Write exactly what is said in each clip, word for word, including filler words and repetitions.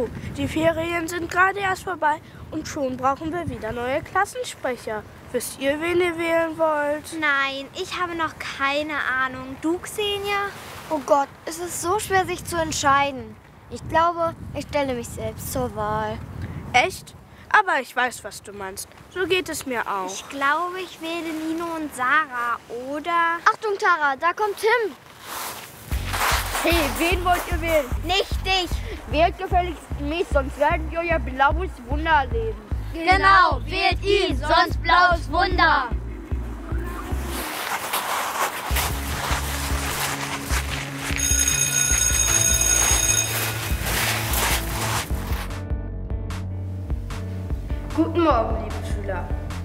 Die Ferien sind gerade erst vorbei und schon brauchen wir wieder neue Klassensprecher. Wisst ihr, wen ihr wählen wollt? Nein, ich habe noch keine Ahnung. Du, Xenia? Oh Gott, es ist so schwer, sich zu entscheiden. Ich glaube, ich stelle mich selbst zur Wahl. Echt? Aber ich weiß, was du meinst. So geht es mir auch. Ich glaube, ich wähle Nino und Sarah, oder? Achtung, Tara, da kommt Tim. Hey, wen wollt ihr wählen? Nicht dich! Wählt gefälligst mich, sonst werden wir euer blaues Wunder erleben. Genau, wählt ihn, sonst blaues Wunder! Guten Morgen, liebe Schüler.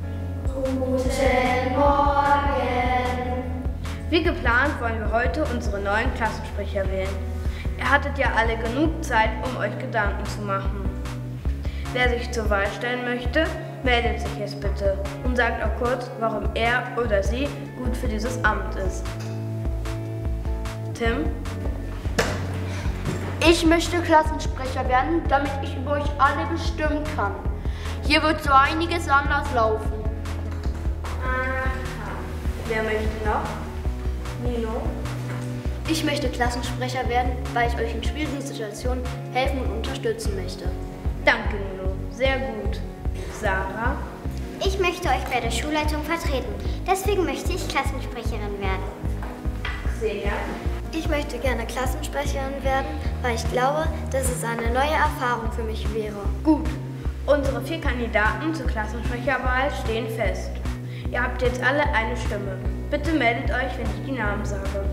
Guten Morgen. Wie geplant wollen wir heute unsere neuen Klassensprecher wählen. Ihr hattet ja alle genug Zeit, um euch Gedanken zu machen. Wer sich zur Wahl stellen möchte, meldet sich jetzt bitte und sagt auch kurz, warum er oder sie gut für dieses Amt ist. Tim? Ich möchte Klassensprecher werden, damit ich über euch alle bestimmen kann. Hier wird so einiges anders laufen. Aha. Wer möchte noch? Nino? Ich möchte Klassensprecher werden, weil ich euch in schwierigen Situationen helfen und unterstützen möchte. Danke, Nino. Sehr gut. Sarah? Ich möchte euch bei der Schulleitung vertreten. Deswegen möchte ich Klassensprecherin werden. Xenia? Ich möchte gerne Klassensprecherin werden, weil ich glaube, dass es eine neue Erfahrung für mich wäre. Gut. Unsere vier Kandidaten zur Klassensprecherwahl stehen fest. Ihr habt jetzt alle eine Stimme. Bitte meldet euch, wenn ich die Namen sage.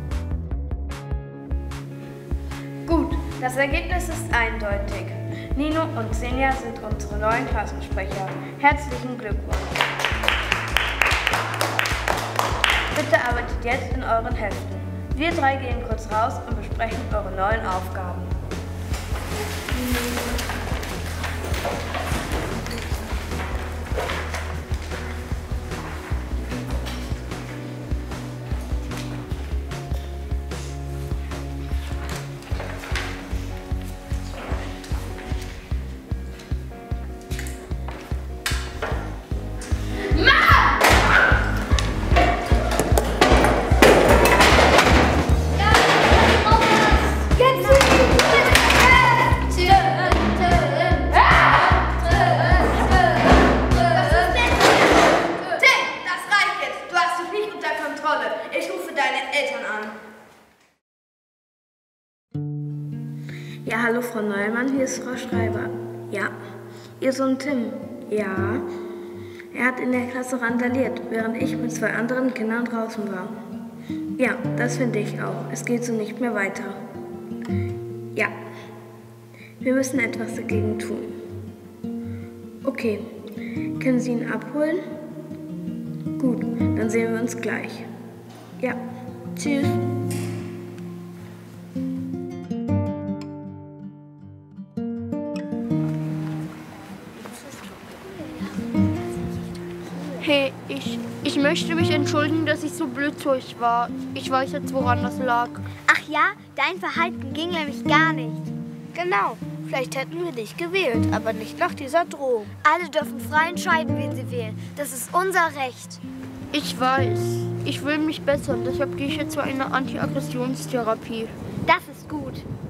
Gut, das Ergebnis ist eindeutig. Nino und Xenia sind unsere neuen Klassensprecher. Herzlichen Glückwunsch. Bitte arbeitet jetzt in euren Heften. Wir drei gehen kurz raus und besprechen eure neuen Aufgaben. Ja, hallo Frau Neumann, hier ist Frau Schreiber. Ja. Ihr Sohn Tim? Ja. Er hat in der Klasse randaliert, während ich mit zwei anderen Kindern draußen war. Ja, das finde ich auch. Es geht so nicht mehr weiter. Ja. Wir müssen etwas dagegen tun. Okay. Können Sie ihn abholen? Gut, dann sehen wir uns gleich. Ja. Tschüss. Hey, ich, ich möchte mich entschuldigen, dass ich so blöd zu euch war. Ich weiß jetzt, woran das lag. Ach ja, dein Verhalten ging nämlich gar nicht. Genau. Vielleicht hätten wir dich gewählt, aber nicht nach dieser Drohung. Alle dürfen frei entscheiden, wen sie wählen. Das ist unser Recht. Ich weiß. Ich will mich bessern, deshalb gehe ich jetzt zu einer Anti-Aggressionstherapie. Das ist gut.